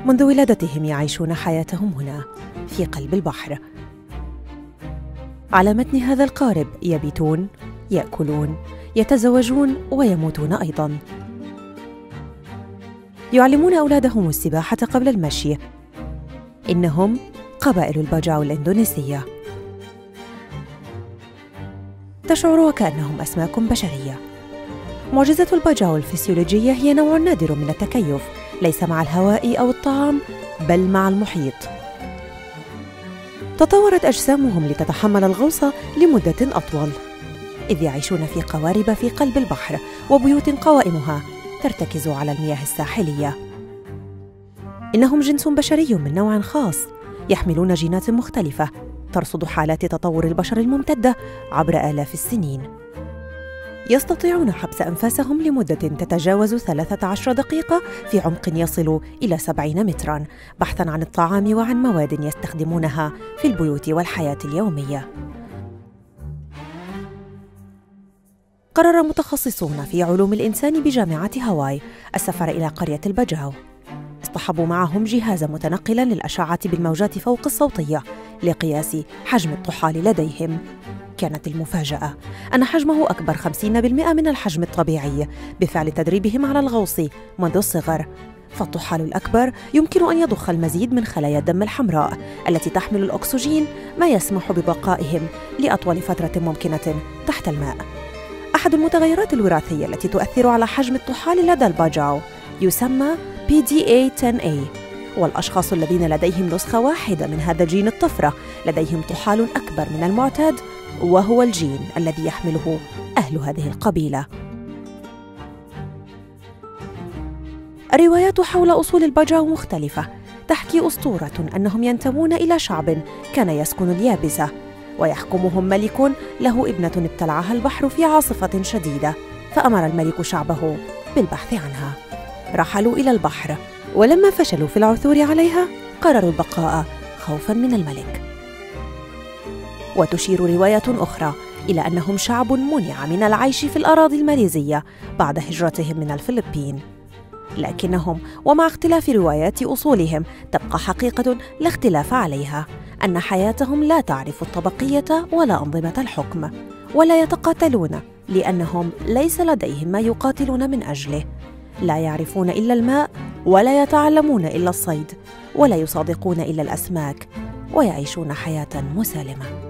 منذ ولادتهم يعيشون حياتهم هنا في قلب البحر. على متن هذا القارب يبيتون، يأكلون، يتزوجون ويموتون أيضاً. يعلمون أولادهم السباحة قبل المشي. إنهم قبائل الباجاو الإندونيسية. تشعر وكأنهم أسماك بشرية. معجزة الباجاو الفسيولوجية هي نوع نادر من التكيف، ليس مع الهواء أو الطعام، بل مع المحيط. تطورت أجسامهم لتتحمل الغوص لمدة أطول، إذ يعيشون في قوارب في قلب البحر وبيوت قوائمها ترتكز على المياه الساحلية. إنهم جنس بشري من نوع خاص، يحملون جينات مختلفة ترصد حالات تطور البشر الممتدة عبر آلاف السنين. يستطيعون حبس أنفاسهم لمدة تتجاوز 13 دقيقة في عمق يصل إلى 70 متراً، بحثاً عن الطعام وعن مواد يستخدمونها في البيوت والحياة اليومية. قرر متخصصون في علوم الإنسان بجامعة هاواي السفر إلى قرية الباجاو. اصطحبوا معهم جهازاً متنقلاً للأشعة بالموجات فوق الصوتية لقياس حجم الطحال لديهم. كانت المفاجأة أن حجمه أكبر 50% من الحجم الطبيعي بفعل تدريبهم على الغوص منذ الصغر. فالطحال الأكبر يمكن أن يضخ المزيد من خلايا الدم الحمراء التي تحمل الأكسجين، ما يسمح ببقائهم لأطول فترة ممكنة تحت الماء. أحد المتغيرات الوراثية التي تؤثر على حجم الطحال لدى الباجاو يسمى PDA10A، والأشخاص الذين لديهم نسخة واحدة من هذا جين الطفرة لديهم طحال أكبر من المعتاد، وهو الجين الذي يحمله أهل هذه القبيلة. الروايات حول أصول الباجاو مختلفة. تحكي أسطورة أنهم ينتمون إلى شعب كان يسكن اليابسة، ويحكمهم ملك له ابنة ابتلعها البحر في عاصفة شديدة، فأمر الملك شعبه بالبحث عنها. رحلوا إلى البحر، ولما فشلوا في العثور عليها قرروا البقاء خوفاً من الملك. وتشير رواية أخرى إلى أنهم شعب منع من العيش في الأراضي الماليزية بعد هجرتهم من الفلبين. لكنهم ومع اختلاف روايات أصولهم تبقى حقيقة لا اختلاف عليها، أن حياتهم لا تعرف الطبقية ولا أنظمة الحكم، ولا يتقاتلون لأنهم ليس لديهم ما يقاتلون من أجله. لا يعرفون إلا الماء، ولا يتعلمون إلا الصيد، ولا يصادقون إلا الأسماك، ويعيشون حياة مسالمة.